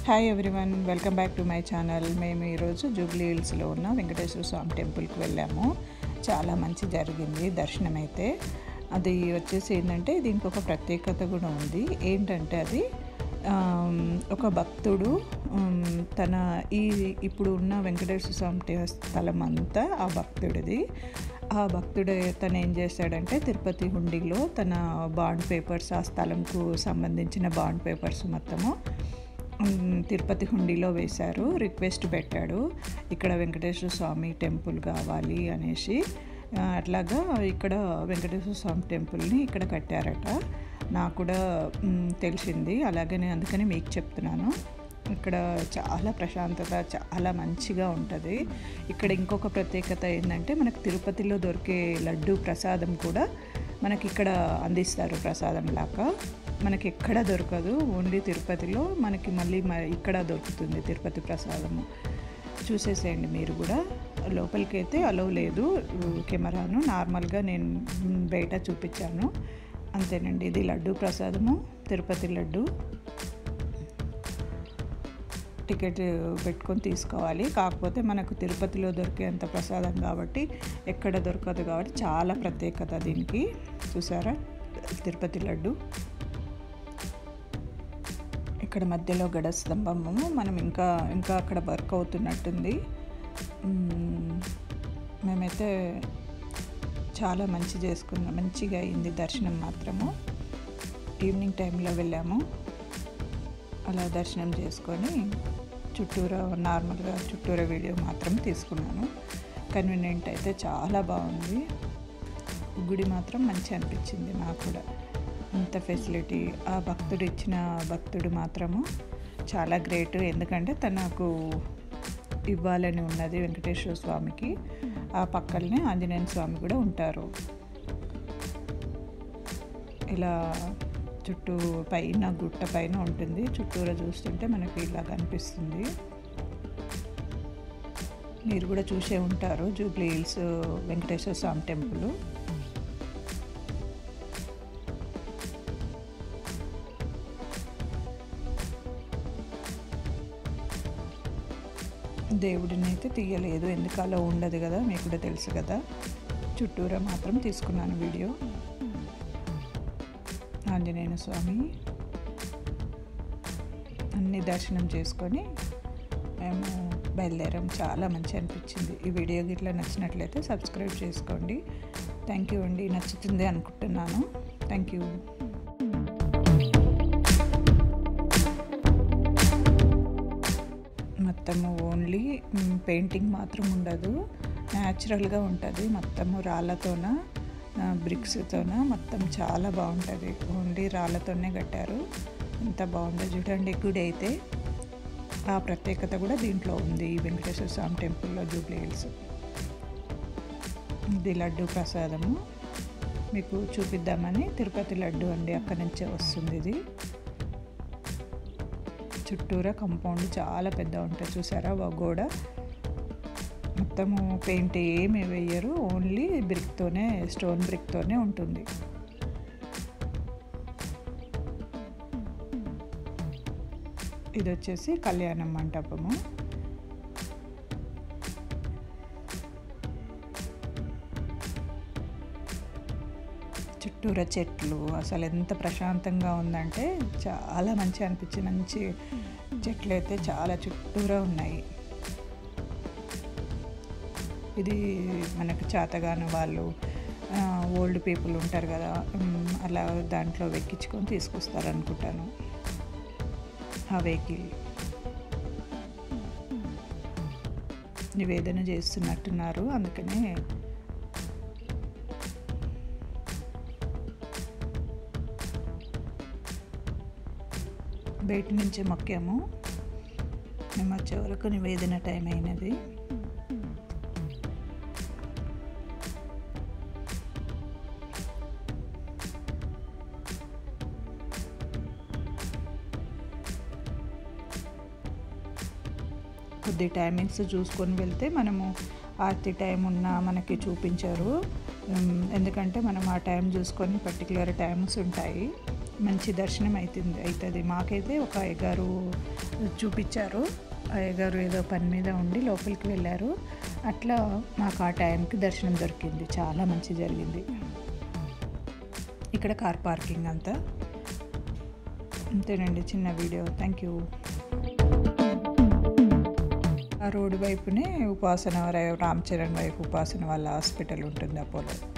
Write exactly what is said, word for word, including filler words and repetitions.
Hi everyone, welcome back to my channel. మేము ఈరోజు Jubilee హిల్స్లో ఉన్న వెంకటేశ్వర స్వామి టెంపుల్కి వెళ్ళాము. చాలా మంచి జరిగింది దర్శనం అయితే. అది వచ్చేసి ఏంటంటే దీనికి ఒక ప్రత్యేకత కూడా ఉంది. ఏంటంటే అది ఒక భక్తుడు తన ఈ ఇప్పుడు ఉన్న వెంకటేశ్వర స్వామి స్థలం అంతా ఆ భక్తుడిది. ఆ భక్తుడు తను ఏం చేశాడంటే తిరుపతి హుండీలో తన బాండ్ పేపర్స్, ఆ స్థలంకు సంబంధించిన బాండ్ పేపర్స్ మొత్తము తిరుపతి హుండీలో వేశారు. రిక్వెస్ట్ పెట్టాడు, ఇక్కడ వెంకటేశ్వర స్వామి టెంపుల్ కావాలి అనేసి. అట్లాగా ఇక్కడ వెంకటేశ్వర స్వామి టెంపుల్ని ఇక్కడ కట్టారట. నాకు కూడా తెలిసింది, అలాగే నేను అందుకని మీకు చెప్తున్నాను. ఇక్కడ చాలా ప్రశాంతత, చాలా మంచిగా ఉంటుంది. ఇక్కడ ఇంకొక ప్రత్యేకత ఏంటంటే మనకు తిరుపతిలో దొరికే లడ్డు ప్రసాదం కూడా మనకి ఇక్కడ అందిస్తారు. ప్రసాదం లాగా మనకి ఎక్కడ దొరకదు, ఓన్లీ తిరుపతిలో మనకి మళ్ళీ ఇక్కడ దొరుకుతుంది తిరుపతి ప్రసాదము. చూసేసేయండి మీరు కూడా. లోపలికి అయితే అలో లేదు కెమెరాను, నార్మల్గా నేను బయట చూపించాను అంతేనండి. ఇది లడ్డు ప్రసాదము, తిరుపతి లడ్డు. టికెట్ పెట్టుకొని తీసుకోవాలి. కాకపోతే మనకు తిరుపతిలో దొరికేంత ప్రసాదం కాబట్టి ఎక్కడ దొరకదు, కాబట్టి చాలా ప్రత్యేకత దీనికి. చూసారా తిరుపతి లడ్డు. ఇక్కడ మధ్యలో గడ స్తంభము, మనం ఇంకా ఇంకా అక్కడ వర్క్ అవుతున్నట్టుంది. మేమైతే చాలా మంచి చేసుకున్నాం, మంచిగా అయింది దర్శనం మాత్రము. ఈవినింగ్ టైంలో వెళ్ళాము. అలా దర్శనం చేసుకొని చుట్టూరా నార్మల్గా చుట్టూరా వీడియో మాత్రం తీసుకున్నాను. కన్వీనియంట్ అయితే చాలా బాగుంది. గుడి మాత్రం మంచి అనిపించింది నాకు కూడా. ఇంత ఫెసిలిటీ ఆ భక్తుడు ఇచ్చిన భక్తుడు మాత్రము చాలా గ్రేట్. ఎందుకంటే తనకు ఇవ్వాలని ఉన్నది వెంకటేశ్వర స్వామికి. ఆ పక్కనే ఆంజనేయ స్వామి కూడా ఉంటారు. ఇలా చుట్టూ పైన గుట్ట పైన ఉంటుంది. చుట్టూరా చూస్తుంటే మనకి ఇలా కనిపిస్తుంది. మీరు కూడా చూసే ఉంటారు జూబ్లీ హిల్స్ వెంకటేశ్వర స్వామి టెంపుల్. దేవుడిని అయితే తీయలేదు, ఎందుకు అలా ఉండదు కదా, మీకు కూడా తెలుసు కదా. చుట్టూరా మాత్రం తీసుకున్నాను వీడియో. ఆంజనేయ స్వామి అన్ని దర్శనం చేసుకొని మేము బయలుదేరాం. చాలా మంచి అనిపించింది. ఈ వీడియో గిట్లా నచ్చినట్లయితే సబ్స్క్రైబ్ చేసుకోండి. థ్యాంక్ యూ అండి. నచ్చుతుంది అనుకుంటున్నాను. Thank you. మొత్తము ఓన్లీ పెయింటింగ్ మాత్రం ఉండదు, న్యాచురల్గా ఉంటుంది. మొత్తము రాళ్ళతోన, బ్రిక్స్తోన మొత్తం చాలా బాగుంటుంది. ఓన్లీ రాళ్ళతోనే కట్టారు. ఎంత బాగుందో చూడండి. గుడి అయితే ఆ ప్రత్యేకత కూడా దీంట్లో ఉంది, ఈ వెంకటేశ్వర స్వామి టెంపుల్లో జూబ్లీ హిల్స్. ఇది లడ్డు ప్రసాదము మీకు చూపిద్దామని. తిరుపతి లడ్డు అండి, అక్కడి నుంచే వస్తుంది ఇది. చుట్టూరా కంపౌండ్ చాలా పెద్ద ఉంటుంది. చూసారా గోడ మొత్తము పెయింట్ ఏమి వేయరు, ఓన్లీ బ్రిక్తోనే, స్టోన్ బ్రిక్తోనే ఉంటుంది. ఇది వచ్చేసి కళ్యాణ మంటపము. చుట్టూరా చెట్లు, అసలు ఎంత ప్రశాంతంగా ఉందంటే చాలా మంచి అనిపించి, మంచి చెట్లు అయితే చాలా చుట్టూరా ఉన్నాయి. ఇది మనకు చేతగాని వాళ్ళు, ఓల్డ్ పీపుల్ ఉంటారు కదా, అలా దాంట్లో ఎక్కించుకొని తీసుకొస్తారు అనుకుంటాను. ఆ వెహికల్ నివేదన చేస్తున్నట్టున్నారు, అందుకనే బయట నుంచి మొక్కాము. మేము వచ్చే వరకు నివేదన టైం అయినది. కొద్ది టైమింగ్స్ చూసుకొని వెళ్తే మనము ఆర్తి టైం ఉన్నా మనకి చూపించారు. ఎందుకంటే మనం ఆ టైం చూసుకొని పర్టికులర్ టైమ్స్ ఉంటాయి. మంచి దర్శనం అవుతుంది అవుతుంది మాకైతే ఒక అయ్యగారు చూపించారు. అయ్యగారు ఏదో పని మీద ఉండి లోపలికి వెళ్ళారు. అట్లా మాకు ఆ టైంకి దర్శనం దొరికింది. చాలా మంచి జరిగింది. ఇక్కడ కార్ పార్కింగ్ అంతా అంతేనండి. చిన్న వీడియో. Thank you. ఆ రోడ్డు వైపునే ఉపాసన రామ్ చరణ్ వైపు ఉపాసన వాళ్ళ హాస్పిటల్ ఉంటుంది, అపోలో.